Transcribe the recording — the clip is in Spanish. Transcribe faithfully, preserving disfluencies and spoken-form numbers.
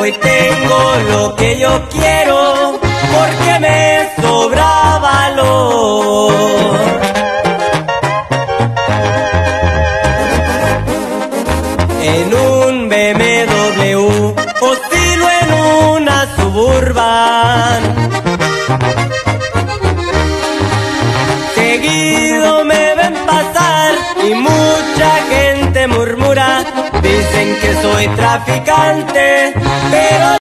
hoy tengo lo que yo quiero, porque me sobra valor. En un B M W oscilo en una Suburban. Seguido me ven pasar y mucha gente murmura, dicen que soy traficante, pero